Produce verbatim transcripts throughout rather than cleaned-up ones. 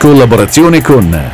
collaborazione con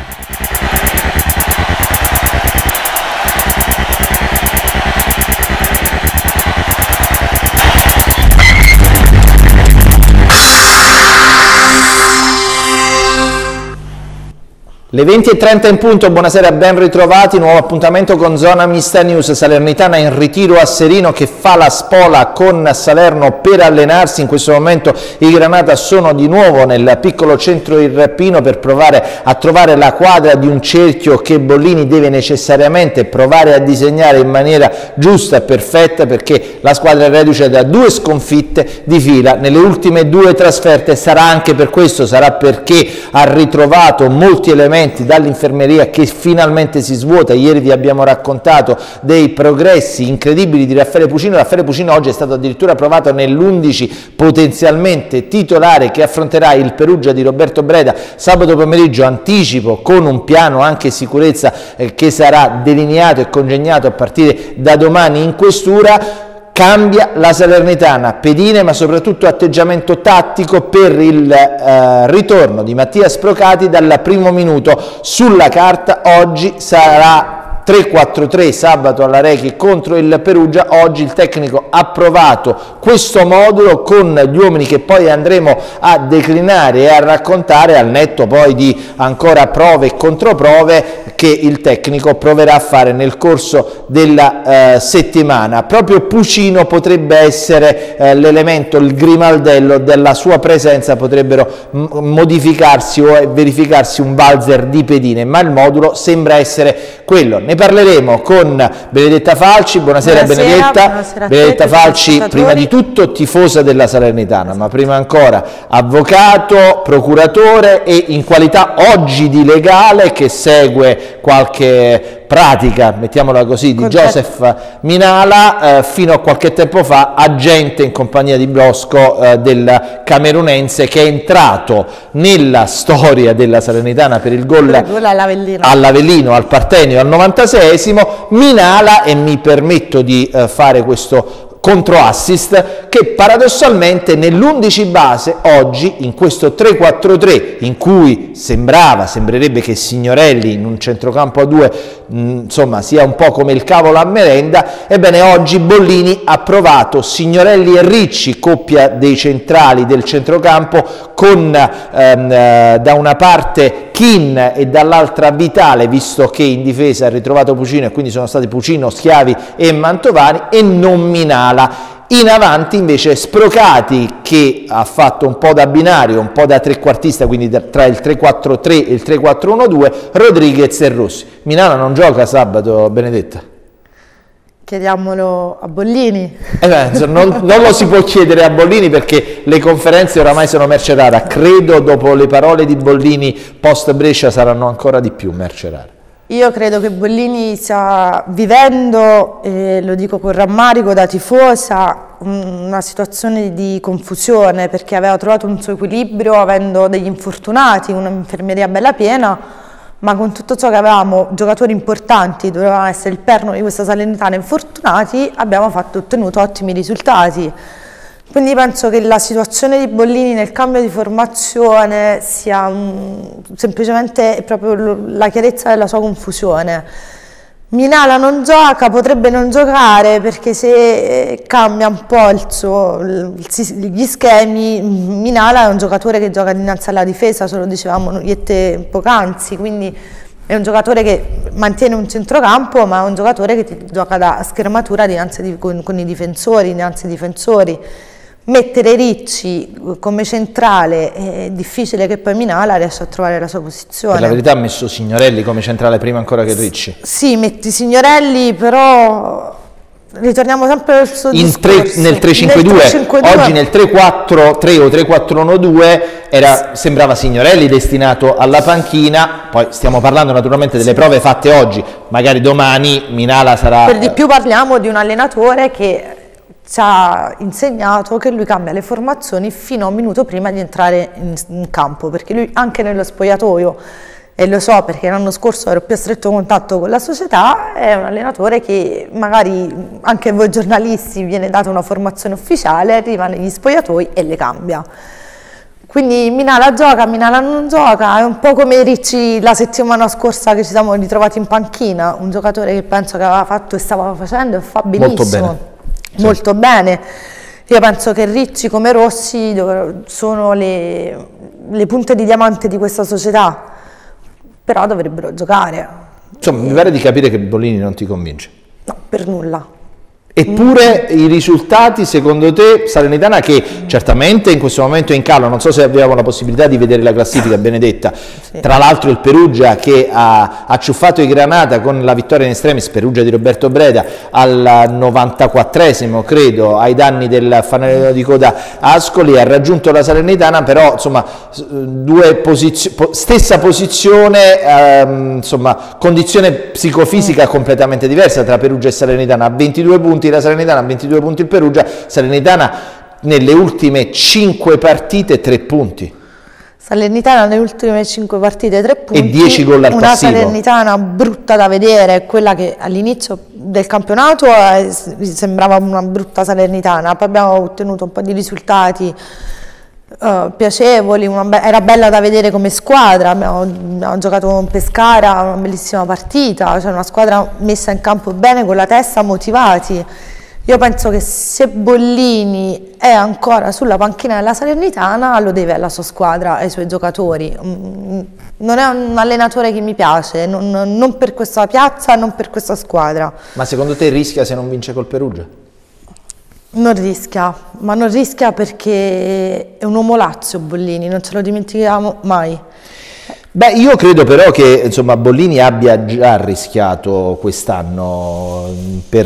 Le venti e trenta in punto, buonasera, ben ritrovati, nuovo appuntamento con Zona Mista News. Salernitana in ritiro a Serino che fa la spola con Salerno per allenarsi. In questo momento i Granata sono di nuovo nel piccolo centro irpino per provare a trovare la quadra di un cerchio che Bollini deve necessariamente provare a disegnare in maniera giusta e perfetta, perché la squadra è reduce da due sconfitte di fila nelle ultime due trasferte. Sarà anche per questo, sarà perché ha ritrovato molti elementi dall'infermeria che finalmente si svuota. Ieri vi abbiamo raccontato dei progressi incredibili di Raffaele Pucino. Raffaele Pucino oggi è stato addirittura provato nell'undici potenzialmente titolare che affronterà il Perugia di Roberto Breda sabato pomeriggio. Anticipo con un piano anche sicurezza eh, che sarà delineato e congegnato a partire da domani in questura. Cambia la Salernitana, pedine ma soprattutto atteggiamento tattico per il eh, ritorno di Mattias Procati dal primo minuto. Sulla carta oggi sarà tre quattro tre sabato alla Rechi contro il Perugia. Oggi il tecnico ha provato questo modulo con gli uomini che poi andremo a declinare e a raccontare, al netto poi di ancora prove e controprove che il tecnico proverà a fare nel corso della eh, settimana. Proprio Pucino potrebbe essere eh, l'elemento, il grimaldello della sua presenza. Potrebbero modificarsi o verificarsi un valzer di pedine, ma il modulo sembra essere quello. Ne parleremo con Benedetta Falci. Buonasera, buonasera Benedetta. Buonasera Benedetta Falci, prima di tutto tifosa della Salernitana, ma prima ancora avvocato, procuratore e in qualità oggi di legale che segue qualche pratica, mettiamola così, di Joseph Minala, eh, fino a qualche tempo fa agente in compagnia di Brosco eh, del camerunense, che è entrato nella storia della Salernitana per il gol all'Avellino, all'Avellino al Partenio al novantaseiesimo. Minala, e mi permetto di eh, fare questo controassist, che paradossalmente nell'undici base oggi, in questo tre quattro tre in cui sembrava, sembrerebbe che Signorelli in un centrocampo a due mh, insomma sia un po' come il cavolo a merenda, ebbene oggi Bollini ha provato Signorelli e Ricci, coppia dei centrali del centrocampo, con ehm, eh, da una parte Kin e dall'altra Vitale, visto che in difesa ha ritrovato Pucino e quindi sono stati Pucino, Schiavi e Mantovani, e non Minala. In avanti invece Sprocati, che ha fatto un po' da binario, un po' da trequartista, quindi da, tra il tre quattro tre e il tre quattro uno due, Rodriguez e Rossi. Minala non gioca sabato, Benedetta? Chiediamolo a Bollini. Eh beh, non, non lo si può chiedere a Bollini, perché le conferenze oramai sono merce rara. Credo dopo le parole di Bollini post Brescia saranno ancora di più merce rara. Io credo che Bollini stia vivendo, e lo dico con rammarico da tifosa, una situazione di confusione, perché aveva trovato un suo equilibrio avendo degli infortunati, un'infermeria bella piena, ma con tutto ciò che avevamo giocatori importanti, dovevano essere il perno di questa Salernitana, infortunati, abbiamo fatto, ottenuto ottimi risultati. Quindi penso che la situazione di Bollini nel cambio di formazione sia um, semplicemente proprio la chiarezza della sua confusione. Minala non gioca, potrebbe non giocare, perché se cambia un po' il suo, gli schemi, Minala è un giocatore che gioca dinanzi alla difesa, ce lo dicevamo Noiette poc'anzi, quindi è un giocatore che mantiene un centrocampo, ma è un giocatore che ti gioca da schermatura dinanzi di, con, con i difensori, dinanzi ai difensori. Mettere Ricci come centrale è difficile che poi Minala riesca a trovare la sua posizione. Per la verità ha messo Signorelli come centrale prima ancora che Ricci. Sì, metti Signorelli, però ritorniamo sempre verso il tre, nel tre cinque due, oggi nel tre quattro tre o tre quattro uno due era, sembrava Signorelli destinato alla panchina. Poi stiamo parlando naturalmente delle prove fatte oggi, magari domani Minala sarà... Per di più parliamo di un allenatore che ci ha insegnato che lui cambia le formazioni fino a un minuto prima di entrare in, in campo, perché lui anche nello spogliatoio, e lo so perché l'anno scorso ero più a stretto contatto con la società, è un allenatore che magari anche a voi giornalisti viene data una formazione ufficiale, arriva negli spogliatoi e le cambia. Quindi Minala gioca, Minala non gioca, è un po' come Ricci la settimana scorsa che ci siamo ritrovati in panchina, un giocatore che penso che aveva fatto e stava facendo e fa benissimo, molto bene. Molto bene. Io penso che Ricci come Rossi sono le, le punte di diamante di questa società, però dovrebbero giocare. Insomma, e... mi pare di capire che Bollini non ti convince. No, per nulla. Eppure i risultati, secondo te, Salernitana che certamente in questo momento è in calo, non so se abbiamo la possibilità di vedere la classifica, Benedetta, sì. Tra l'altro il Perugia che ha acciuffato i Granata con la vittoria in estremis, Perugia di Roberto Breda, al novantaquattresimo credo, ai danni del fanalino di coda Ascoli, ha raggiunto la Salernitana, però insomma due posizio stessa posizione, ehm, insomma condizione psicofisica completamente diversa tra Perugia e Salernitana, a ventidue punti la Salernitana, ventidue punti il Perugia, Salernitana nelle ultime cinque partite tre punti. Salernitana nelle ultime cinque partite tre punti e dieci gol al una passivo. Salernitana brutta da vedere, quella che all'inizio del campionato eh, sembrava una brutta Salernitana, poi abbiamo ottenuto un po' di risultati Uh, piacevoli, una be era bella da vedere come squadra, abbiamo, abbiamo giocato con Pescara, una bellissima partita, cioè una squadra messa in campo bene, con la testa, motivati. Io penso che se Bollini è ancora sulla panchina della Salernitana lo deve alla sua squadra, ai suoi giocatori. Mm, non è un allenatore che mi piace, non, non per questa piazza, non per questa squadra. Ma secondo te rischia se non vince col Perugia? Non rischia, ma non rischia perché è un uomo Lazio Bollini, non ce lo dimentichiamo mai. Beh, io credo però che insomma, Bollini abbia già rischiato quest'anno, per,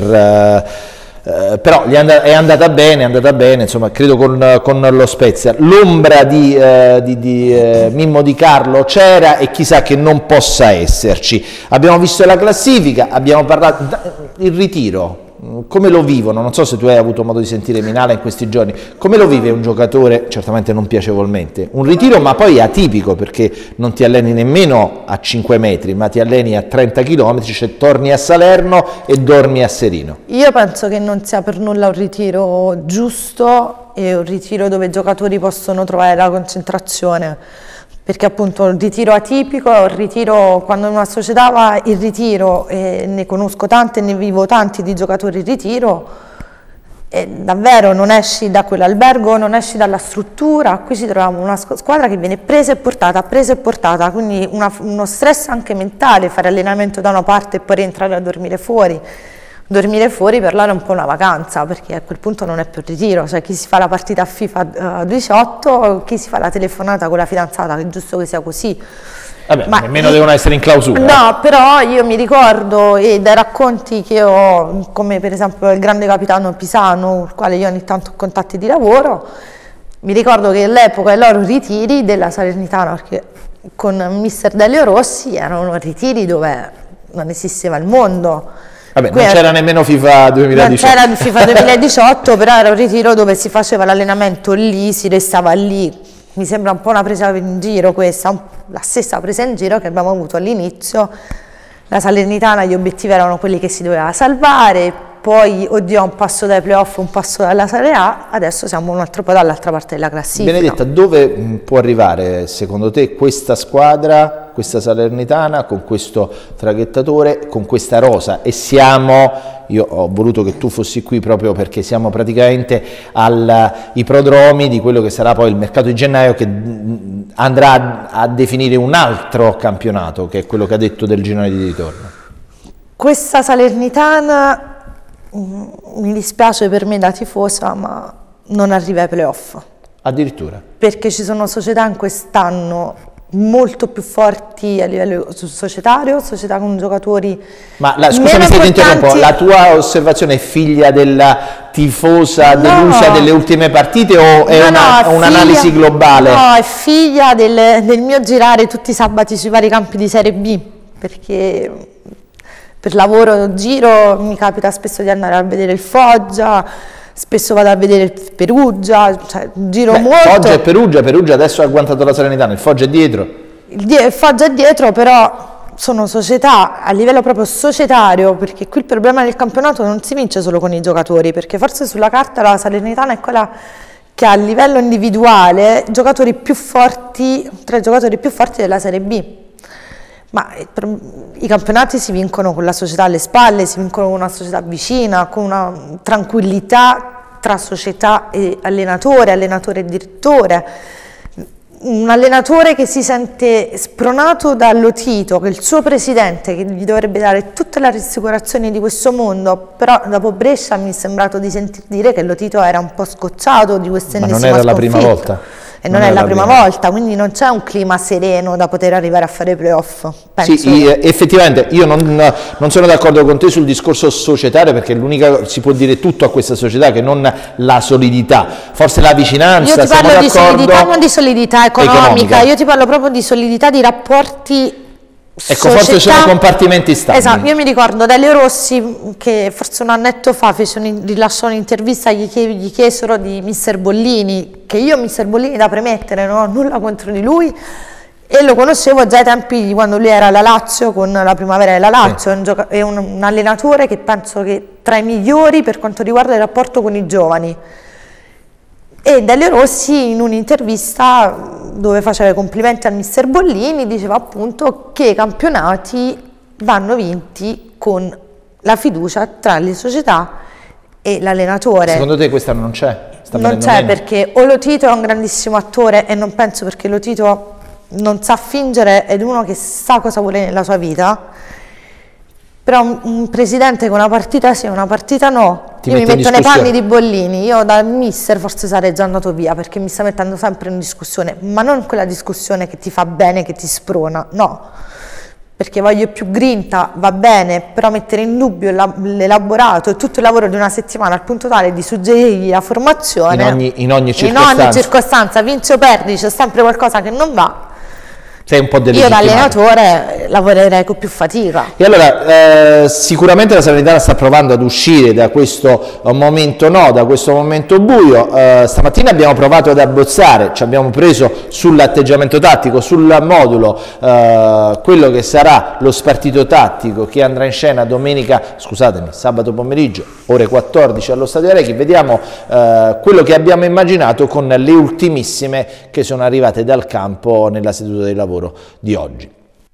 eh, però gli è, and è andata bene, è andata bene, insomma, credo con, con lo Spezia. L'ombra di, eh, di, di eh, Mimmo Di Carlo c'era e chissà che non possa esserci. Abbiamo visto la classifica, abbiamo parlato il ritiro. Come lo vivono? Non so se tu hai avuto modo di sentire Minala in questi giorni, come lo vive un giocatore, certamente non piacevolmente, un ritiro ma poi atipico perché non ti alleni nemmeno a cinque metri ma ti alleni a trenta chilometri, cioè torni a Salerno e dormi a Serino. Io penso che non sia per nulla un ritiro giusto e un ritiro dove i giocatori possono trovare la concentrazione. Perché appunto il ritiro atipico è un ritiro, quando in una società va il ritiro, e ne conosco tanti e ne vivo tanti di giocatori in ritiro, e davvero non esci da quell'albergo, non esci dalla struttura, qui ci troviamo una squadra che viene presa e portata, presa e portata, quindi una, uno stress anche mentale, fare allenamento da una parte e poi rientrare a dormire fuori. Dormire fuori per loro è un po' una vacanza, perché a quel punto non è più ritiro, cioè chi si fa la partita a FIFA uh, diciotto, chi si fa la telefonata con la fidanzata, che è giusto che sia così. Vabbè, ma nemmeno devono essere in clausura. No, eh. però io mi ricordo, e dai racconti che ho, come per esempio il grande capitano Pisano, il quale io ogni tanto ho contatti di lavoro, mi ricordo che all'epoca i loro ritiri della Salernitana, perché con mister Delio Rossi erano ritiri dove non esisteva il mondo. Vabbè, non c'era nemmeno FIFA duemiladiciotto. Non c'era FIFA duemiladiciotto, però era un ritiro dove si faceva l'allenamento lì, si restava lì. Mi sembra un po' una presa in giro questa, la stessa presa in giro che abbiamo avuto all'inizio. La Salernitana, gli obiettivi erano quelli che si doveva salvare, poi, oddio, un passo dai playoff, un passo dalla Serie A, adesso siamo un altro po' dall'altra parte della classifica. Benedetta, dove può arrivare secondo te questa squadra, questa Salernitana, con questo traghettatore, con questa rosa? E siamo, io ho voluto che tu fossi qui proprio perché siamo praticamente ai prodromi di quello che sarà poi il mercato di gennaio, che andrà a definire un altro campionato, che è quello che ha detto del girone di ritorno. Questa Salernitana, mi dispiace per me da tifosa, ma non arriva ai playoff. Addirittura? Perché ci sono società in quest'anno molto più forti a livello societario, società con giocatori. Ma la, scusami se ti interrompo, la tua osservazione è figlia della tifosa no, delusa delle ultime partite o è no, un'analisi un globale? No, è figlia del, del mio girare tutti i sabati sui vari campi di Serie B, perché per lavoro giro, mi capita spesso di andare a vedere il Foggia, spesso vado a vedere il Perugia, cioè giro Beh, molto. Foggia e Perugia, Perugia adesso ha agguantato la Salernitana, il Foggia è dietro. Il, il Foggia è dietro, però sono società a livello proprio societario, perché qui il problema del campionato non si vince solo con i giocatori, perché forse sulla carta la Salernitana è quella che a livello individuale giocatori più forti, tra i giocatori più forti della Serie B. Ma i campionati si vincono con la società alle spalle, si vincono con una società vicina, con una tranquillità tra società e allenatore, allenatore e direttore. Un allenatore che si sente spronato da Lotito, che è il suo presidente, che gli dovrebbe dare tutte le rassicurazioni di questo mondo, però dopo Brescia mi è sembrato di sentir dire che Lotito era un po' scocciato di questa ennesima sconfitta. Ma non era sconfitta. la prima volta? E non, non è, è la prima, prima volta, quindi non c'è un clima sereno da poter arrivare a fare playoff. Penso. Sì, effettivamente io non, non sono d'accordo con te sul discorso societario, perché l'unica, si può dire tutto a questa società che non la solidità, forse la vicinanza. Io ti parlo di solidità, non di solidità economica. economica, io ti parlo proprio di solidità di rapporti. Ecco, società, forse sono compartimenti stabili. Esatto, io mi ricordo Delio Rossi che forse un annetto fa fece un, rilasciò un'intervista, gli, gli chiesero di mister Bollini, che io mister Bollini da premettere, non ho nulla contro di lui e lo conoscevo già ai tempi di quando lui era alla Lazio, con la primavera della Lazio, sì. è, un è un, un allenatore che penso che tra i migliori per quanto riguarda il rapporto con i giovani. E Delio Rossi in un'intervista dove faceva i complimenti al mister Bollini diceva appunto che i campionati vanno vinti con la fiducia tra le società e l'allenatore. Secondo te questa non c'è? Non c'è, perché o Lotito è un grandissimo attore e non penso, perché Lotito non sa fingere, è uno che sa cosa vuole nella sua vita. Però un, un presidente con una partita sì, una partita no, Ti io mi metto nei panni di Bollini, io dal mister forse sarei già andato via, perché mi sta mettendo sempre in discussione, ma non quella discussione che ti fa bene, che ti sprona, no, perché voglio più grinta, va bene, però mettere in dubbio l'elaborato e tutto il lavoro di una settimana al punto tale di suggerirgli la formazione, in ogni, in ogni circostanza, in ogni circostanza vinci o perdi, c'è sempre qualcosa che non va. Sei un po' io da allenatore lavorerei con più fatica. E allora eh, sicuramente la Salernitana sta provando ad uscire da questo momento no, da questo momento buio. Eh, stamattina abbiamo provato ad abbozzare, ci abbiamo preso sull'atteggiamento tattico, sul modulo, eh, quello che sarà lo spartito tattico che andrà in scena domenica, scusatemi, sabato pomeriggio, ore quattordici allo Stadio Arechi. Vediamo eh, quello che abbiamo immaginato con le ultimissime che sono arrivate dal campo nella seduta di lavoro di oggi.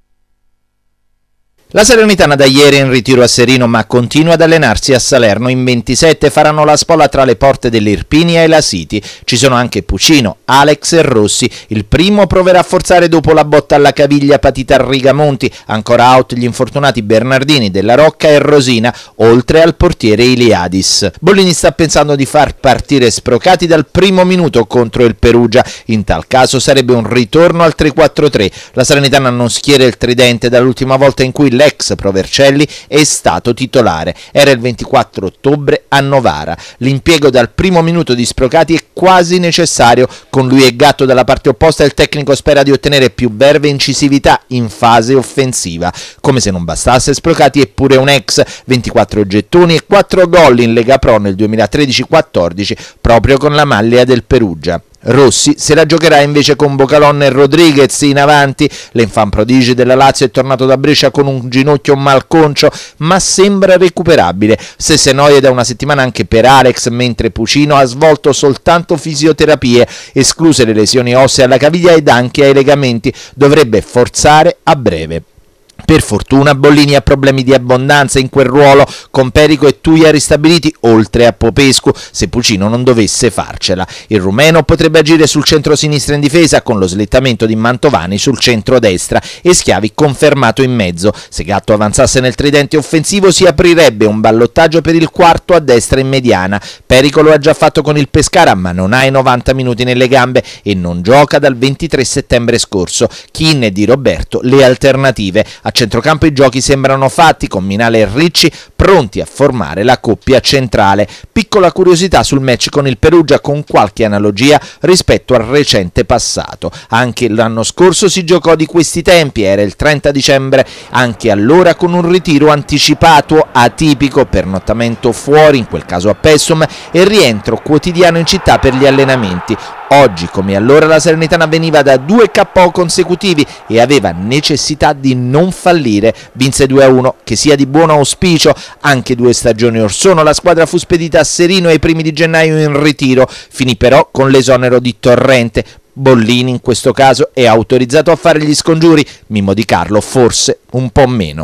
La Salernitana da ieri è in ritiro a Serino, ma continua ad allenarsi a Salerno. In ventisette faranno la spola tra le porte dell'Irpinia e la City. Ci sono anche Pucino, Alex e Rossi. Il primo proverà a forzare dopo la botta alla caviglia patita a Rigamonti. Ancora out gli infortunati Bernardini, Della Rocca e Rosina, oltre al portiere Iliadis. Bollini sta pensando di far partire Sprocati dal primo minuto contro il Perugia. In tal caso sarebbe un ritorno al tre quattro tre. La Salernitana non schiera il tridente dall'ultima volta in cui l'ex Provercelli è stato titolare. Era il ventiquattro ottobre a Novara. L'impiego dal primo minuto di Sprocati è quasi necessario. Con lui e Gatto dalla parte opposta il tecnico spera di ottenere più verve e incisività in fase offensiva. Come se non bastasse, Sprocati è pure un ex, ventiquattro gettoni e quattro gol in Lega Pro nel duemilatredici quattordici proprio con la maglia del Perugia. Rossi se la giocherà invece con Bocalon e Rodriguez in avanti. L'enfant prodigio della Lazio è tornato da Brescia con un ginocchio malconcio, ma sembra recuperabile. Stesse noie da una settimana anche per Alex, mentre Pucino ha svolto soltanto fisioterapie, escluse le lesioni ossee alla caviglia ed anche ai legamenti. Dovrebbe forzare a breve. Per fortuna Bollini ha problemi di abbondanza in quel ruolo, con Perico e Tuia ristabiliti, oltre a Popescu, se Pucino non dovesse farcela. Il rumeno potrebbe agire sul centro-sinistra in difesa, con lo slittamento di Mantovani sul centro-destra e Schiavi confermato in mezzo. Se Gatto avanzasse nel tridente offensivo si aprirebbe un ballottaggio per il quarto a destra in mediana. Perico lo ha già fatto con il Pescara, ma non ha i novanta minuti nelle gambe e non gioca dal ventitré settembre scorso. Chin e Di Roberto le alternative. A centrocampo i giochi sembrano fatti, con Minale e Ricci pronti a formare la coppia centrale. Piccola curiosità sul match con il Perugia, con qualche analogia rispetto al recente passato. Anche l'anno scorso si giocò di questi tempi, era il trenta dicembre, anche allora con un ritiro anticipato atipico, pernottamento fuori, in quel caso a Pessum, e rientro quotidiano in città per gli allenamenti. Oggi, come allora, la Salernitana veniva da due K O consecutivi e aveva necessità di non fallire. Vinse due a uno, che sia di buon auspicio. Anche due stagioni or sono la squadra fu spedita a Serino ai primi di gennaio in ritiro, finì però con l'esonero di Torrente. Bollini in questo caso è autorizzato a fare gli scongiuri, Mimmo Di Carlo forse un po' meno.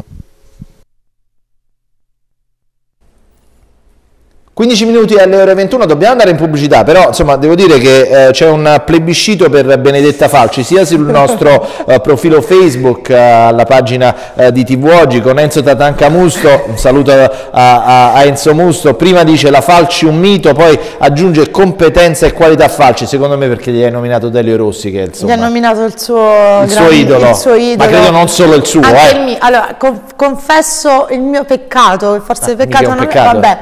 quindici minuti alle ore ventuno, dobbiamo andare in pubblicità, però insomma devo dire che eh, c'è un plebiscito per Benedetta Falci sia sul nostro eh, profilo Facebook, eh, alla pagina eh, di T V Oggi con Enzo Tatancamusto, un saluto a, a, a Enzo Musto. Prima dice la Falci un mito, poi aggiunge competenza e qualità Falci, secondo me perché gli hai nominato Delio Rossi, che insomma, gli ha nominato il suo, il, grande, suo idolo, il suo idolo, ma credo non solo il suo. Anche eh. il mio. Allora, conf confesso il mio peccato, forse ah, il peccato non peccato. è, vabbè.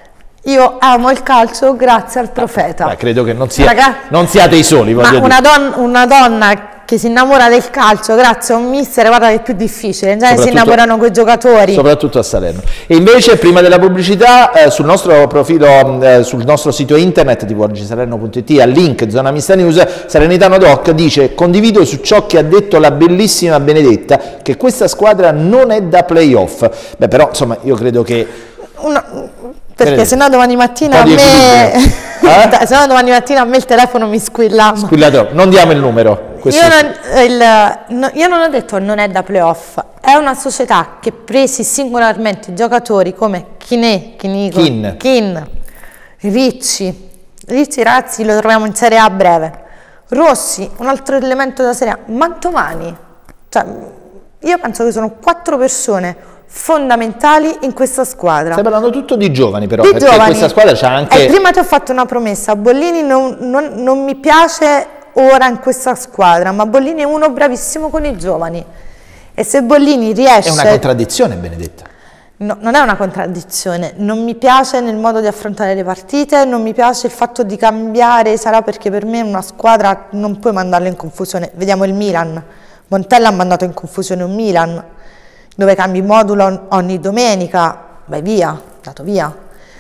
Io amo il calcio grazie al profeta. Beh, credo che non, sia, Raga, non siate i soli. Ma dire. Una, don una donna che si innamora del calcio grazie a un mister, guarda che è più difficile, in genere si innamorano quei giocatori. Soprattutto a Salerno. E invece prima della pubblicità eh, sul nostro profilo, eh, sul nostro sito internet t v oggi salerno punto it, al link Zona Mista News, Salernitano Doc dice: condivido su ciò che ha detto la bellissima Benedetta, che questa squadra non è da playoff. Beh, però insomma io credo che... Una, perché sennò domani mattina a me eh? sennò domani mattina a me il telefono mi squilla. Squilla troppo. Non diamo il numero. Io non, il, no, io non ho detto non è da playoff, è una società che presi singolarmente giocatori come Chinè, Chinico, Kin. Kin, Ricci, Ricci ragazzi lo troviamo in Serie A a breve, Rossi, un altro elemento da Serie A, Mantovani, cioè io penso che sono quattro persone fondamentali in questa squadra. Stai parlando tutto di giovani però, di perché giovani. Questa squadra c'ha anche... E prima ti ho fatto una promessa, Bollini non, non, non mi piace ora in questa squadra, ma Bollini è uno bravissimo con i giovani e se Bollini riesce... È una contraddizione, Benedetta. No, non è una contraddizione, non mi piace nel modo di affrontare le partite, non mi piace il fatto di cambiare, sarà perché per me una squadra non puoi mandarla in confusione. Vediamo il Milan, Montella ha mandato in confusione un Milan, dove cambi modulo ogni domenica, vai via, dato via.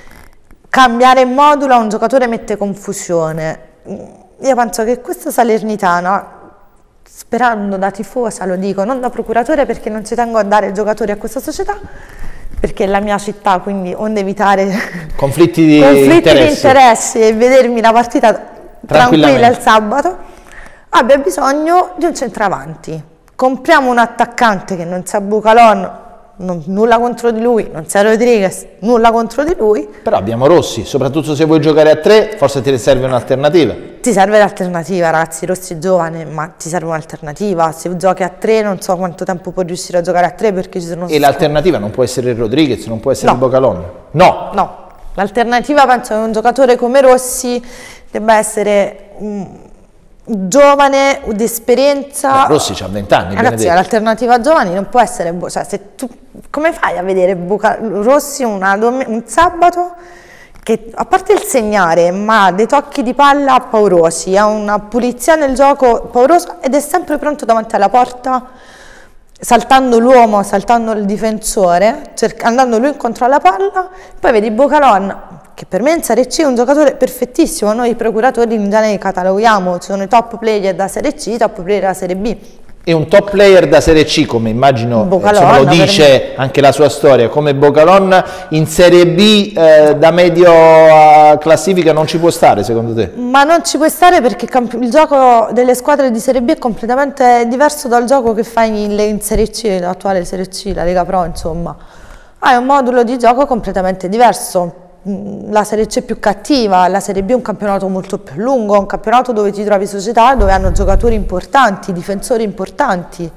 Cambiare modulo a un giocatore mette confusione. Io penso che questa Salernitana, sperando da tifosa, lo dico, non da procuratore perché non ci tengo a dare giocatori a questa società, perché è la mia città, quindi onde evitare conflitti di conflitti interessi. di interessi e vedermi la partita tranquilla il sabato, abbia bisogno di un centravanti. Compriamo un attaccante che non sia Bucalon, non, nulla contro di lui, non sia Rodriguez, nulla contro di lui. Però abbiamo Rossi, soprattutto se vuoi giocare a tre, forse ti serve un'alternativa. Ti serve l'alternativa, ragazzi, Rossi è giovane, ma ti serve un'alternativa. Se giochi a tre non so quanto tempo puoi riuscire a giocare a tre perché ci sono... E l'alternativa non può essere Rodriguez, non può essere no. il Bucalon? No! No, l'alternativa penso che un giocatore come Rossi debba essere... Um, giovane, di esperienza. Beh, Rossi c'ha vent'anni. Ragazzi, l'alternativa giovani non può essere, cioè, se tu, come fai a vedere Buca, Rossi una, un sabato che a parte il segnare, ma ha dei tocchi di palla paurosi, ha una pulizia nel gioco paurosa ed è sempre pronto davanti alla porta, saltando l'uomo, saltando il difensore, andando lui incontro alla palla. Poi vedi Bucalon, che per me in Serie C è un giocatore perfettissimo, noi procuratori in genere cataloghiamo, ci sono i top player da Serie C, i top player da Serie B. E un top player da Serie C, come immagino Bucalon, insomma, lo dice anche la sua storia, come Bucalon in Serie B eh, da medio a classifica non ci può stare secondo te? Ma non ci può stare perché il gioco delle squadre di Serie B è completamente diverso dal gioco che fai in, in Serie C, l'attuale Serie C, la Lega Pro insomma. Hai un modulo di gioco completamente diverso. La Serie C è più cattiva, la Serie B è un campionato molto più lungo, un campionato dove ti trovi società dove hanno giocatori importanti, difensori importanti,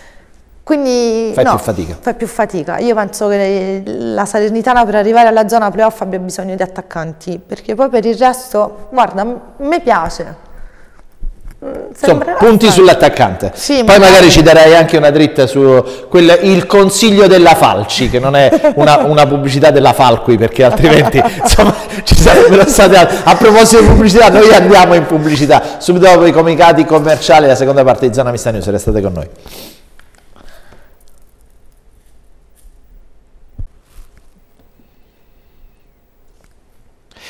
quindi fai no, più fatica. fai più fatica. Io penso che la Salernitana per arrivare alla zona playoff abbia bisogno di attaccanti, perché poi per il resto, guarda, a me piace. Insomma, punti sull'attaccante. Sì, poi magari, magari ci darai anche una dritta su quel, il consiglio della Falci, che non è una, una pubblicità della Falqui, perché altrimenti insomma, ci sarebbero state altre. A proposito di pubblicità, noi andiamo in pubblicità subito dopo i comunicati commerciali, la seconda parte di Zona Mista News. Restate con noi.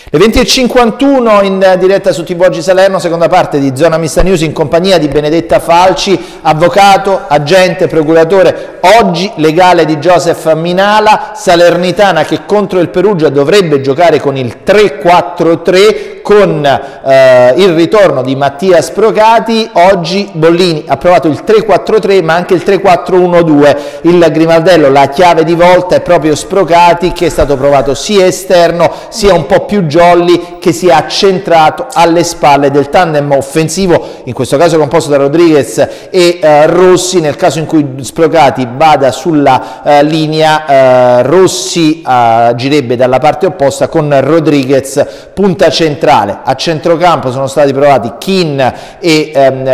Le venti e cinquantuno in diretta su T V Oggi Salerno, seconda parte di Zona Mista News in compagnia di Benedetta Falci, avvocato, agente, procuratore, oggi legale di Joseph Minala, salernitana che contro il Perugia dovrebbe giocare con il tre quattro tre con eh, il ritorno di Mattia Sprocati. Oggi Bollini ha provato il tre quattro tre ma anche il tre quattro uno due, il grimaldello, la chiave di volta è proprio Sprocati che è stato provato sia esterno sia un po' più jolly, che si è accentrato alle spalle del tandem offensivo, in questo caso composto da Rodriguez e eh, Rossi. Nel caso in cui Sprocati vada sulla eh, linea, eh, Rossi agirebbe dalla parte opposta con Rodriguez punta centrale. A centrocampo sono stati provati Kin e ehm,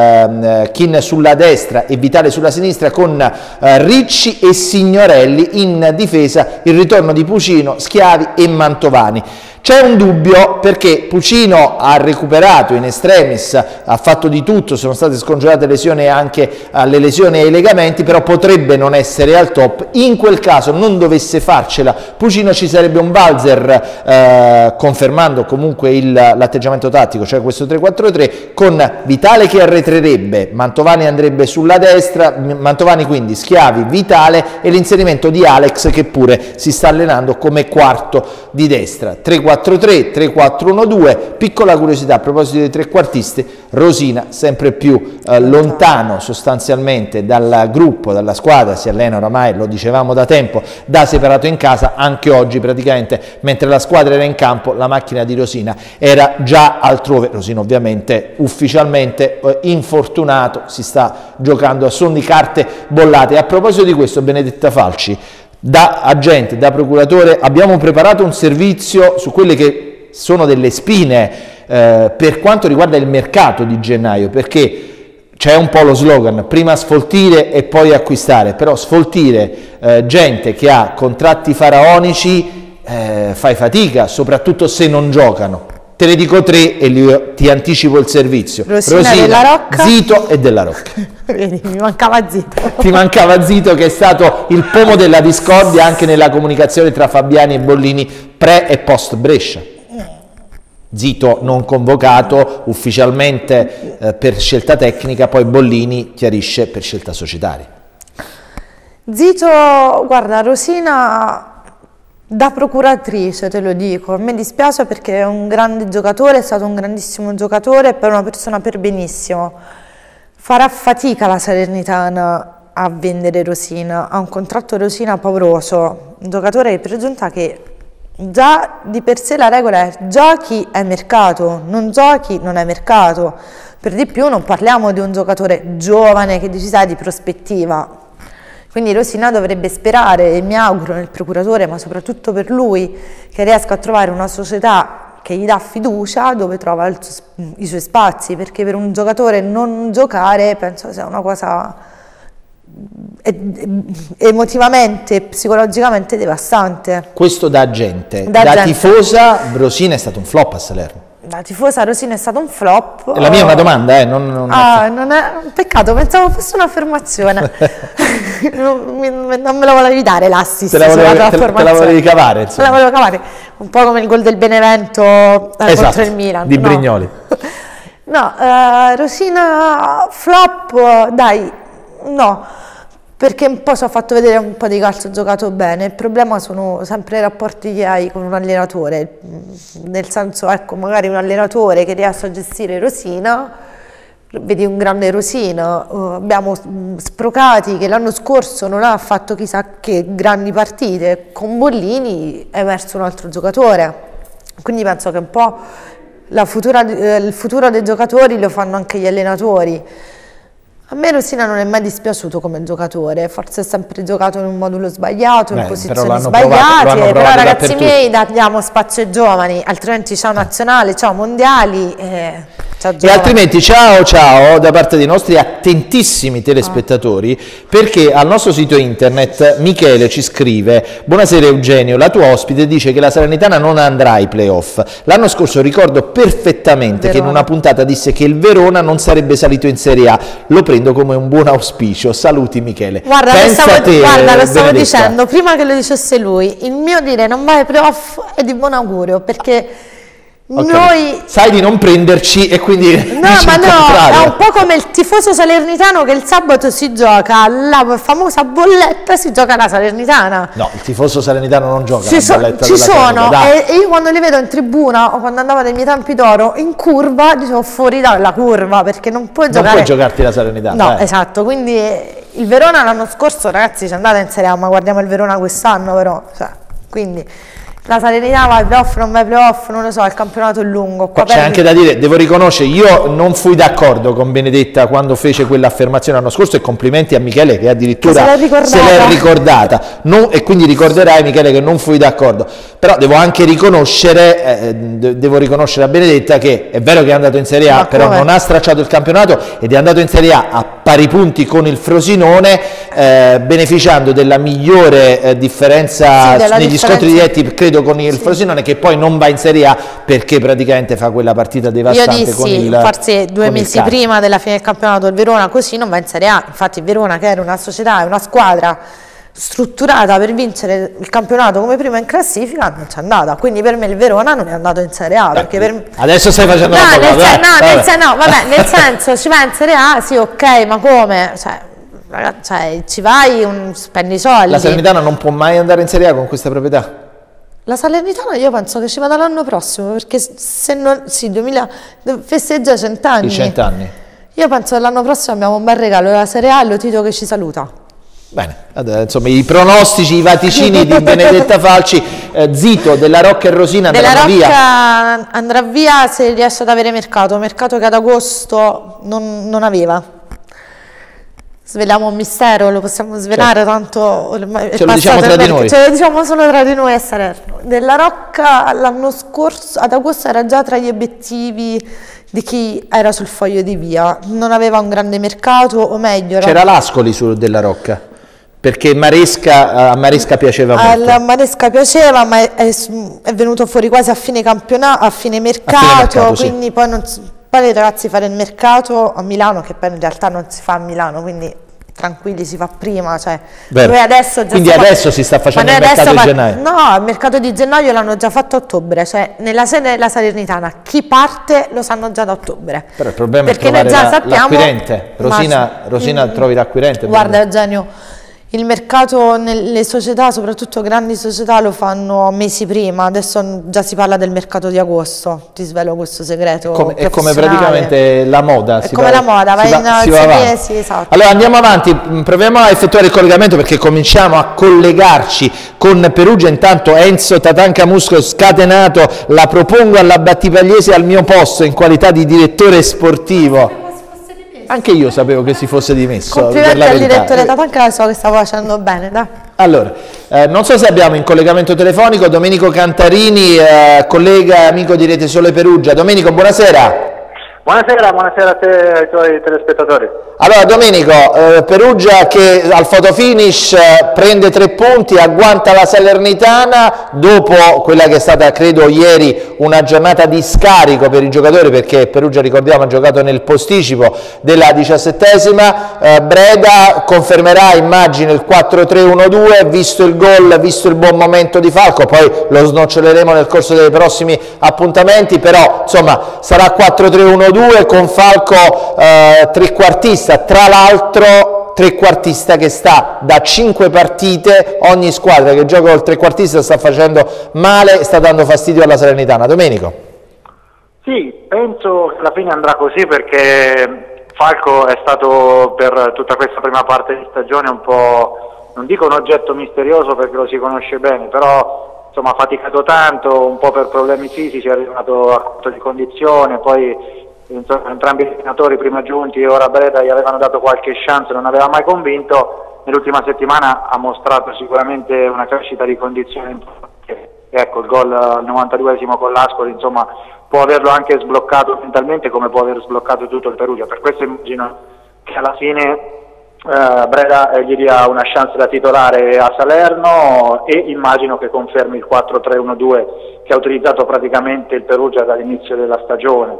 eh, Kin sulla destra e Vitale sulla sinistra, con eh, Ricci e Signorelli in difesa, il ritorno di Pucino, Schiavi e Mantovani. C'è un dubbio perché Pucino ha recuperato in extremis, ha fatto di tutto, sono state scongiurate lesioni anche alle lesioni ai legamenti, però potrebbe non essere al top. In quel caso non dovesse farcela Pucino, ci sarebbe un valzer eh, confermando comunque l'atteggiamento tattico, cioè questo tre quattro tre, con Vitale che arretrerebbe, Mantovani andrebbe sulla destra, Mantovani quindi Schiavi, Vitale e l'inserimento di Alex che pure si sta allenando come quarto di destra. tre quattro tre, tre quattro uno due. Piccola curiosità a proposito dei trequartisti: Rosina sempre più eh, lontano sostanzialmente dal gruppo, dalla squadra, si allena oramai, lo dicevamo da tempo, da separato in casa. Anche oggi praticamente mentre la squadra era in campo la macchina di Rosina era già altrove. Rosina ovviamente ufficialmente eh, infortunato, si sta giocando a son di carte bollate. A proposito di questo, Benedetta Falci, da agente, da procuratore, abbiamo preparato un servizio su quelle che sono delle spine eh, per quanto riguarda il mercato di gennaio, perché c'è un po' lo slogan, prima sfoltire e poi acquistare, però sfoltire eh, gente che ha contratti faraonici eh, fai fatica, soprattutto se non giocano. Te ne dico tre e li, ti anticipo il servizio. Rosina, Rosina, Della Rocca, Zito e Della Rocca. Vedi, mi mancava Zito. Ti mancava Zito, che è stato il pomo della discordia anche nella comunicazione tra Fabiani e Bollini pre e post Brescia. Zito non convocato ufficialmente eh, per scelta tecnica, poi Bollini chiarisce per scelta societaria. Zito, guarda, Rosina da procuratrice te lo dico, a me dispiace perché è un grande giocatore, è stato un grandissimo giocatore e poi una persona per benissimo. Farà fatica la Salernitana a vendere Rosina, ha un contratto Rosina pauroso, un giocatore che per giunta che già di per sé la regola è giochi è mercato, non giochi non è mercato. Per di più non parliamo di un giocatore giovane che dici sai di prospettiva. Quindi Rosina dovrebbe sperare, e mi auguro nel procuratore, ma soprattutto per lui, che riesca a trovare una società che gli dà fiducia dove trova il, i suoi spazi, perché per un giocatore non giocare penso sia una cosa emotivamente e psicologicamente devastante. Questo da agente, da, da gente. tifosa, Rosina è stato un flop a Salerno. Da tifosa Rosina è stato un flop. La mia è una domanda, eh, non, non ah, è... non è un peccato, pensavo fosse un'affermazione. non, non me lo volevi dare l'assist te la volevi, sulla te, te la volevi cavare, insomma. Te la volevo cavare, un po' come il gol del Benevento eh, esatto, contro il Milan. Di no. Brignoli. No, eh, Rosina flop, dai, no. Perché un po' ci ho fatto vedere un po' di calcio giocato bene, il problema sono sempre i rapporti che hai con un allenatore, nel senso, ecco, magari un allenatore che riesce a gestire Rosina, vedi un grande Rosina, uh, abbiamo Sprocati che l'anno scorso non ha fatto chissà che grandi partite, con Bollini è emerso un altro giocatore, quindi penso che un po' la futura, eh, il futuro dei giocatori lo fanno anche gli allenatori. A me Rosina non è mai dispiaciuto come giocatore, forse ha sempre giocato in un modulo sbagliato, Beh, in posizioni sbagliate, provato, però ragazzi miei diamo spazio ai giovani, altrimenti c'è un nazionale, c'è un mondiali, eh, E altrimenti ciao ciao da parte dei nostri attentissimi telespettatori, perché al nostro sito internet Michele ci scrive: buonasera Eugenio, la tua ospite dice che la Salernitana non andrà ai playoff. L'anno scorso ricordo perfettamente Verona. che in una puntata disse che il Verona non sarebbe salito in Serie A. Lo prendo come un buon auspicio. Saluti Michele. Guarda, Pensa lo stavo, te, guarda, lo stavo Benedetta. dicendo prima che lo dicesse lui. Il mio dire non vai ai playoff è di buon augurio, perché okay. noi sai di non prenderci e quindi no ma no, è un po' come il tifoso salernitano che il sabato si gioca la famosa bolletta, si gioca la Salernitana. No, il tifoso salernitano non gioca ci la so, bolletta ci sono e, e io quando li vedo in tribuna o quando andavo dai miei tempi d'oro in curva, dicevo fuori dalla curva, perché non puoi non giocare, puoi giocarti la Salernitana. No, eh. esatto, quindi il Verona l'anno scorso, ragazzi, ci è andata in Serie A, ma guardiamo il Verona quest'anno però, cioè, quindi la Salernitana va ai playoff, non va ai playoff, non lo so, il campionato è lungo. C'è anche da dire, devo riconoscere, io non fui d'accordo con Benedetta quando fece quell'affermazione l'anno scorso, e complimenti a Michele che addirittura che se l'è ricordata, non, e quindi ricorderai Michele che non fui d'accordo, però devo anche riconoscere, eh, devo riconoscere a Benedetta che è vero che è andato in Serie A, ma però come? non ha stracciato il campionato ed è andato in Serie A a pari punti con il Frosinone, eh, beneficiando della migliore eh, differenza sì, della negli differenza. scontri diretti, credo con il sì. Frosinone, che poi non va in Serie A perché praticamente fa quella partita devastante. Io dissi, con il forse due mesi prima della fine del campionato, il Verona così non va in Serie A. Infatti il Verona, che era una società, una squadra strutturata per vincere il campionato come prima in classifica, non c'è andata, quindi per me il Verona non è andato in Serie A. Perché per... adesso stai facendo no, una nel cosa, sen no, nel sen no, vabbè, nel senso ci va in Serie A, sì, ok, ma come? Cioè, cioè ci vai, un, spendi i soldi. La Salernitana non può mai andare in Serie A con questa proprietà? La Salernitana io penso che ci vada l'anno prossimo, perché se non, sì, duemila, festeggia cent'anni. I cent'anni. Io penso che l'anno prossimo abbiamo un bel regalo della Serie A e lo Tito che ci saluta. Bene, insomma i pronostici, i vaticini di Benedetta Falci, eh, Zito, Della Rocca e Rosina andranno via. Della Rocca andrà via se riesce ad avere mercato, mercato che ad agosto non, non aveva. Sveliamo un mistero, lo possiamo svelare, certo. tanto ormai ce lo diciamo tra di noi. Ce lo diciamo solo tra di noi a Salerno. Della Rocca l'anno scorso, ad agosto, era già tra gli obiettivi di chi era sul foglio di via, non aveva un grande mercato, o meglio... C'era l'Ascoli su Della Rocca, perché Maresca, a Maresca piaceva molto. A Maresca piaceva, ma è, è, è venuto fuori quasi a fine campionato, a fine mercato, a fine mercato quindi sì. poi non... Poi ragazzi, fare il mercato a Milano, che poi in realtà non si fa a Milano, quindi tranquilli, si fa prima, cioè noi adesso già quindi stiamo... adesso si sta facendo il mercato di gennaio? No, il mercato di gennaio l'hanno già fatto a ottobre, cioè nella sede della Salernitana chi parte lo sanno già da ottobre. Però il problema perché è trovare già la, sappiamo... l'acquirente. Rosina, ma... Rosina trovi l'acquirente? Guarda Eugenio, il mercato nelle società, soprattutto grandi società, lo fanno mesi prima, adesso già si parla del mercato di agosto, ti svelo questo segreto. Come, è come praticamente la moda. È come va, la moda, vai in va, sei mesi, esatto. Allora andiamo avanti, proviamo a effettuare il collegamento perché cominciamo a collegarci con Perugia. Intanto Enzo Tatancamusco scatenato, la propongo alla Battipagliese al mio posto in qualità di direttore sportivo. Anche io sapevo che si fosse dimesso. Complimenti al direttore Tatanca, so che stava facendo bene, dai. Allora, eh, non so se abbiamo in collegamento telefonico Domenico Cantarini, eh, collega, amico di Rete Sole Perugia. Domenico, buonasera. Buonasera, buonasera a te e ai tuoi telespettatori. Allora Domenico, eh, Perugia che al fotofinish eh, prende tre punti, agguanta la Salernitana dopo quella che è stata credo ieri una giornata di scarico per i giocatori, perché Perugia, ricordiamo, ha giocato nel posticipo della diciassettesima. eh, Breda confermerà, immagino, il quattro tre uno due, visto il gol, visto il buon momento di Falco, poi lo snoccioleremo nel corso dei prossimi appuntamenti, però insomma sarà quattro tre uno due con Falco eh, trequartista. Tra l'altro trequartista che sta da cinque partite, ogni squadra che gioca col trequartista sta facendo male, sta dando fastidio alla Salernitana. Domenico? Sì, penso che alla fine andrà così, perché Falco è stato per tutta questa prima parte di stagione un po', non dico un oggetto misterioso perché lo si conosce bene, però insomma ha faticato tanto, un po' per problemi fisici, è arrivato a conto di condizione, poi entrambi i allenatori prima giunti e ora Breda gli avevano dato qualche chance, non aveva mai convinto. Nell'ultima settimana ha mostrato sicuramente una crescita di condizione importante, ecco, il gol al novantaduesimo con l'Ascoli, insomma, può averlo anche sbloccato mentalmente come può aver sbloccato tutto il Perugia. Per questo immagino che alla fine eh, Breda eh, gli dia una chance da titolare a Salerno, e immagino che confermi il quattro tre uno due che ha utilizzato praticamente il Perugia dall'inizio della stagione.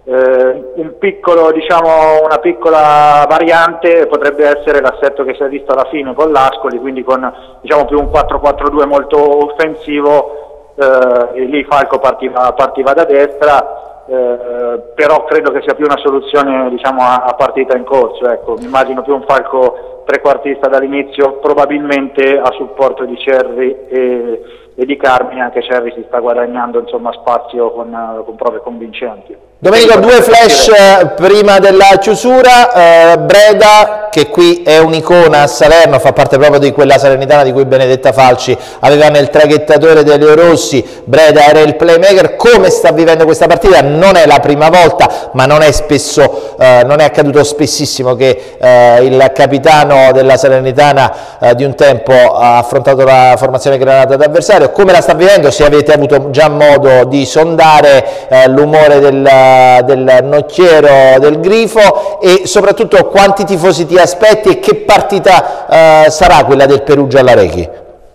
Eh, un piccolo, diciamo, una piccola variante potrebbe essere l'assetto che si è visto alla fine con l'Ascoli, quindi con, diciamo, più un quattro quattro due molto offensivo, eh, e lì Falco partiva, partiva da destra, eh, però credo che sia più una soluzione, diciamo, a, a partita in corso, ecco. Mi immagino più un Falco trequartista dall'inizio, probabilmente a supporto di Cerri e, e di Carmine, anche Cerri si sta guadagnando, insomma, spazio con, con prove convincenti. Domenico, due flash eh, prima della chiusura. eh, Breda, che qui è un'icona a Salerno, fa parte proprio di quella salernitana di cui Benedetta Falci aveva nel traghettatore dei Leorossi. Breda era il playmaker. Come sta vivendo questa partita? Non è la prima volta, ma non è spesso, eh, non è accaduto spessissimo che eh, il capitano della salernitana eh, di un tempo ha affrontato la formazione granata d'avversario. Come la sta vivendo? Se avete avuto già modo di sondare eh, l'umore del del nocchiero del Grifo, e soprattutto quanti tifosi ti aspetti e che partita eh, sarà quella del Perugia all'Arechi?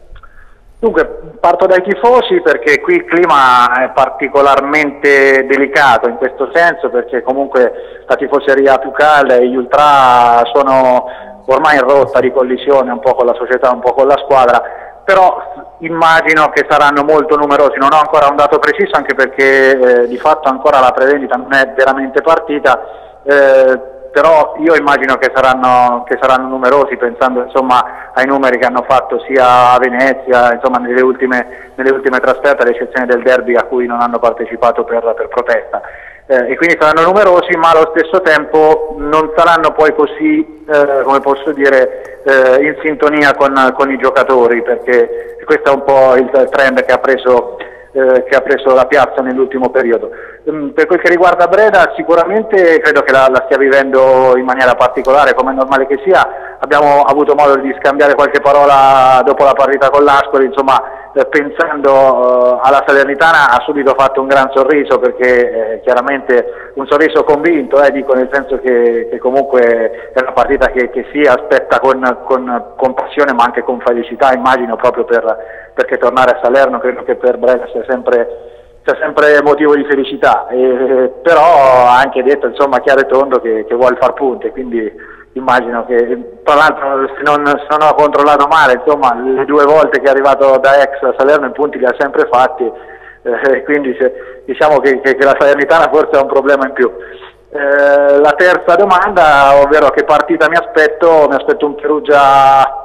Dunque, parto dai tifosi perché qui il clima è particolarmente delicato in questo senso, perché comunque la tifoseria più calda e gli ultra sono ormai in rotta di collisione un po' con la società, un po' con la squadra, però immagino che saranno molto numerosi. Non ho ancora un dato preciso, anche perché eh, di fatto ancora la prevendita non è veramente partita, eh, però io immagino che saranno, che saranno numerosi, pensando, insomma, ai numeri che hanno fatto sia a Venezia, insomma, nelle ultime, nelle ultime trasferte, ad eccezione del derby a cui non hanno partecipato per, per protesta. Eh, e quindi saranno numerosi, ma allo stesso tempo non saranno poi così, eh, come posso dire, eh, in sintonia con, con i giocatori, perché questo è un po' il trend che ha preso, eh, che ha preso la piazza nell'ultimo periodo. Um, per quel che riguarda Breda, sicuramente credo che la, la stia vivendo in maniera particolare, come è normale che sia. Abbiamo avuto modo di scambiare qualche parola dopo la partita con l'Ascoli, insomma, eh, pensando eh, alla Salernitana ha subito fatto un gran sorriso, perché eh, chiaramente un sorriso convinto, eh, dico, nel senso che, che comunque è una partita che, che si aspetta con, con, con passione, ma anche con felicità, immagino, proprio per, perché tornare a Salerno credo che per Breda sia sempre, sia sempre motivo di felicità, e, però ha anche detto, insomma, chiaro e tondo che, che vuole far punti, quindi immagino che, tra l'altro, se non, se non ho controllato male, insomma, le due volte che è arrivato da ex a Salerno in punti li ha sempre fatti, eh, quindi se, diciamo che, che, che la Salernitana forse ha un problema in più. Eh, la terza domanda, ovvero che partita mi aspetto, mi aspetto un Perugia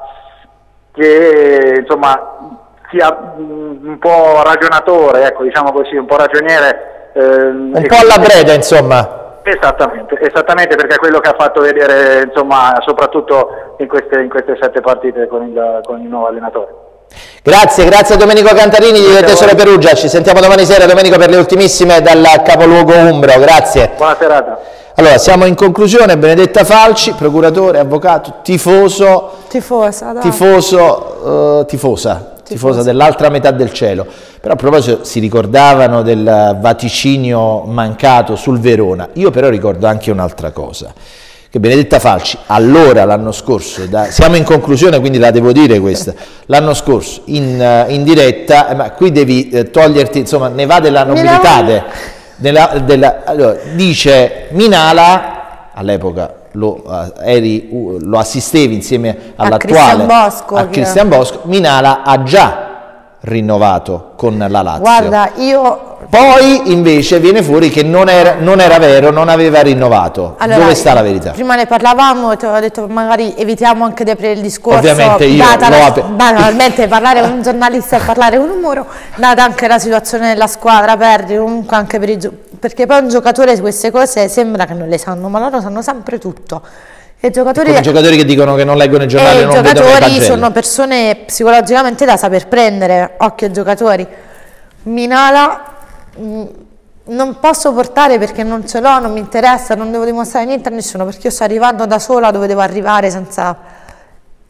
che, insomma, sia un po' ragionatore, ecco, diciamo così, un po' ragioniere. Eh, un po' alla Breda, insomma. Esattamente, esattamente, perché è quello che ha fatto vedere, insomma, soprattutto in queste, in queste sette partite con il, con il nuovo allenatore. Grazie, grazie a Domenico Cantarini di Tesoro Perugia. Ci sentiamo domani sera, Domenico, per le ultimissime dal capoluogo umbro. Grazie. Buona serata. Allora, siamo in conclusione. Benedetta Falci, procuratore, avvocato, tifoso, tifosa, dai. tifoso, uh, tifosa. tifosa dell'altra metà del cielo. Però a proposito, si ricordavano del vaticinio mancato sul Verona. Io però ricordo anche un'altra cosa, che Benedetta Falci allora, l'anno scorso, da, siamo in conclusione quindi la devo dire questa, l'anno scorso in, in diretta, eh, ma qui devi eh, toglierti, insomma, ne va della nobiltà, de, della, della, allora, dice Minala, all'epoca Lo, uh, eri, uh, lo assistevi insieme all'attuale a Cristian Bosco, a Cristian Bosco. Minala ha già rinnovato con la Lazio. Guarda, io... Poi invece viene fuori che non era, non era vero, non aveva rinnovato. Allora, dove sta la verità? Prima ne parlavamo, ti ho detto magari evitiamo anche di aprire il discorso. Ovviamente io data lo la, apro. banalmente parlare con un giornalista e parlare con un muro, data anche la situazione della squadra, perdi comunque anche per i giocatori, perché poi un giocatore queste cose sembra che non le sanno, ma loro sanno sempre tutto. I giocatori, come i giocatori che dicono che non leggono i giornali, e non i vedono i giocatori pagelle. sono persone psicologicamente da saper prendere, occhio ai giocatori. Minala mh, non posso portare perché non ce l'ho, non mi interessa, non devo dimostrare niente a nessuno, perché io sto arrivando da sola dove devo arrivare senza,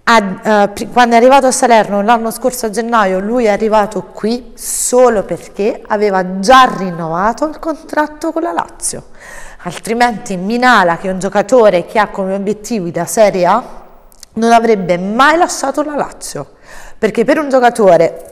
A, uh, quando è arrivato a Salerno l'anno scorso a gennaio, lui è arrivato qui solo perché aveva già rinnovato il contratto con la Lazio, altrimenti Minala, che è un giocatore che ha come obiettivi la Serie A, non avrebbe mai lasciato la Lazio, perché per un giocatore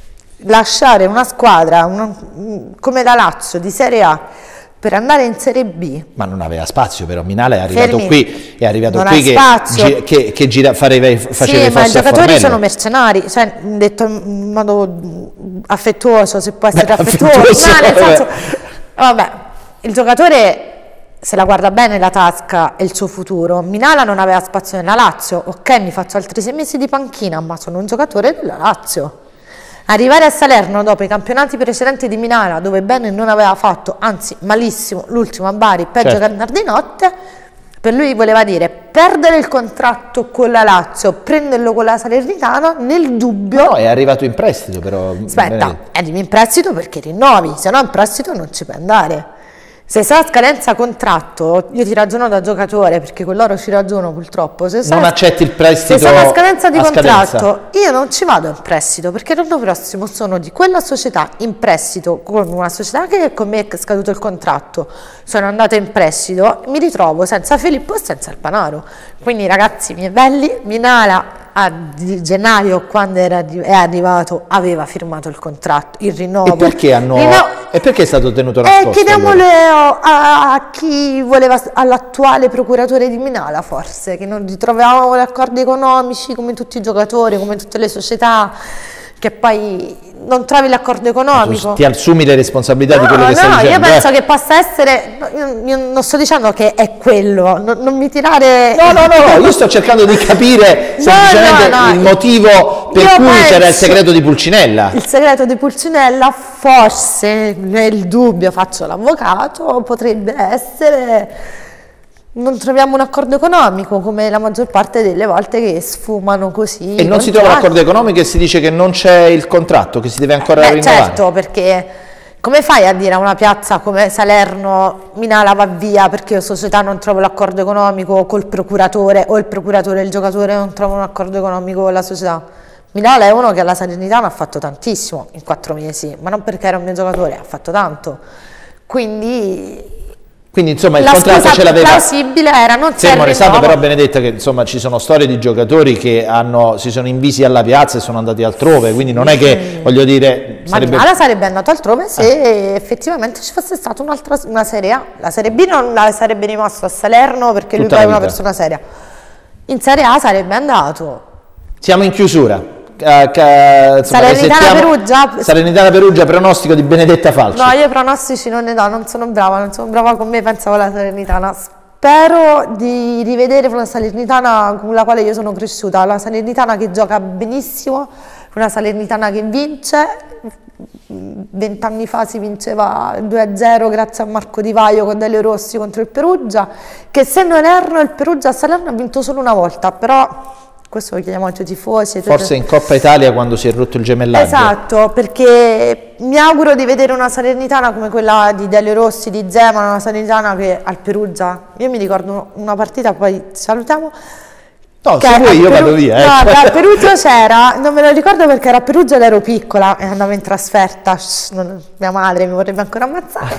lasciare una squadra una, come la Lazio di Serie A per andare in Serie B, ma non aveva spazio, però Minala è arrivato Fermi. qui è arrivato Non qui ha che, spazio. gi- che, che gira, fareva, faceva sì, i ma i fossi a giocatori formello. sono mercenari, cioè detto in modo affettuoso, se può essere Beh, affettuoso, affettuoso, no, nel vabbè. senso, vabbè, il giocatore se la guarda bene la tasca e il suo futuro. Minala non aveva spazio nella Lazio, ok, mi faccio altri sei mesi di panchina, ma sono un giocatore della Lazio. Arrivare a Salerno dopo i campionati precedenti di Minala, dove bene non aveva fatto, anzi malissimo, l'ultimo a Bari, peggio Certo. che andare di notte, per lui voleva dire perdere il contratto con la Lazio, prenderlo con la Salernitana nel dubbio. No, è arrivato in prestito però. Aspetta, arrivi in prestito perché rinnovi, se no in prestito non ci puoi andare. Se sei a scadenza contratto, io ti ragiono da giocatore, perché con loro ci ragiono purtroppo. Se sei, Non accetti il prestito se sei a scadenza di a contratto, scadenza. io non ci vado in prestito, perché l'anno prossimo sono di quella società in prestito con una società che con me è scaduto il contratto. Sono andata in prestito, mi ritrovo senza Filippo e senza il Panaro. Quindi ragazzi miei belli, Minala a di gennaio, quando era arri- è arrivato, aveva firmato il contratto, il rinnovo. E perché hanno Rinnovo- e perché è stato tenuto Eh, nascosto? chiediamole allora? a, a chi voleva, all'attuale procuratore di Minala forse, che non ritrovavamo gli accordi economici come tutti i giocatori, come tutte le società, che poi non trovi l'accordo economico. Tu ti assumi le responsabilità di quello No, che stai no, io dicendo. penso eh. che possa essere, no, io, io non sto dicendo che è quello, non, non mi tirare... No, no, no, no, io sto cercando di capire No, semplicemente no, no, il motivo per io cui c'era il penso- segreto di Pulcinella. Il segreto di Pulcinella, forse, nel dubbio, faccio l'avvocato, potrebbe essere... Non troviamo un accordo economico, come la maggior parte delle volte che sfumano così. E non si trova l'accordo economico e si dice che non c'è il contratto, che si deve ancora Beh, rinnovare. certo, perché come fai a dire a una piazza come Salerno, Minala va via perché la società non trova l'accordo economico col procuratore, o il procuratore e il giocatore non trovano un accordo economico con la società? Minala è uno che alla Salernitana ha fatto tantissimo in quattro mesi, ma non perché era un mio giocatore, ha fatto tanto. Quindi... Quindi insomma il la contratto scusa ce più l'aveva. plausibile era non c'è il Fermo restando rinnovo. però Benedetta che insomma ci sono storie di giocatori che hanno, si sono invisi alla piazza e sono andati altrove, quindi non è che voglio dire Ma sarebbe... Minala sarebbe andato altrove se effettivamente ci fosse stata un'altra una Serie A. La Serie B non la sarebbe rimasto a Salerno perché lui Tutta poi è la una vita. persona seria. In Serie A sarebbe andato. Siamo in chiusura. Ca- ca- insomma, Salernitana resettiamo- Perugia. Salernitana Perugia, pronostico di Benedetta Falci. No, io pronostici non ne do, non sono brava, non sono brava con me, pensavo alla Salernitana. Spero di rivedere una Salernitana con la quale io sono cresciuta, la Salernitana che gioca benissimo, una Salernitana che vince. Vent'anni fa si vinceva due a zero grazie a Marco Di Vaio con Delio Rossi contro il Perugia, che se non erro il Perugia a Salerno ha vinto solo una volta, però questo lo chiediamo ai tuoi tifosi. ai tuoi- Forse in Coppa Italia quando si è rotto il gemellaggio. Esatto, perché mi auguro di vedere una Salernitana come quella di Delio Rossi, di Zeman, una Salernitana che al Perugia, io mi ricordo una partita, poi salutiamo. No, che se vuoi al io Peru- vado via. eh. No, a Perugia c'era, non me lo ricordo perché era a Perugia ed ero piccola e andavo in trasferta, shh, non- mia madre mi vorrebbe ancora ammazzare,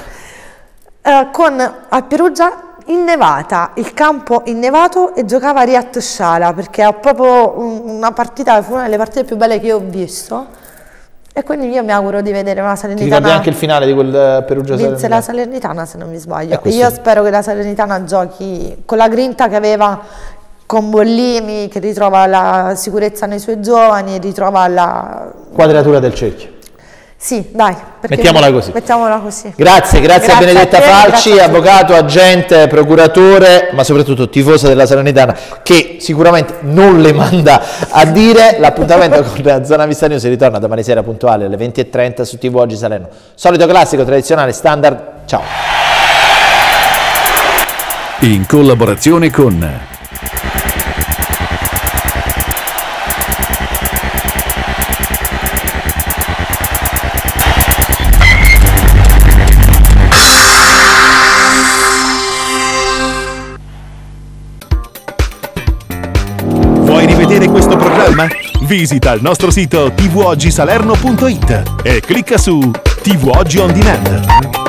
eh, con al Perugia innevata, il campo innevato e giocava Riat Sciala perché ho proprio un- una partita, fu una delle partite più belle che io ho visto e quindi io mi auguro di vedere una Ti ricordi Salernitana. anche il finale di quel eh, Perugia Vinse Salernitana? la Salernitana se non mi sbaglio E questo- io spero che la Salernitana giochi con la grinta che aveva con Bollini, che ritrova la sicurezza nei suoi giovani, ritrova la... Quadratura del cerchio. Sì, dai. perché- Mettiamola così. Mettiamola così. Grazie, grazie, Grazie a Benedetta a te, Falci, grazie a tutti. avvocato, agente, procuratore, ma soprattutto tifosa della Salernitana, che sicuramente non le manda a dire. L'appuntamento con la Zona Mista News si ritorna domani sera puntuale alle venti e trenta su tivù Oggi Salerno. Solito classico, tradizionale, standard. Ciao. In collaborazione con Vuoi rivedere vedere questo programma? Visita il nostro sito tivoggisalerno punto it e clicca su T V Oggi On Demand.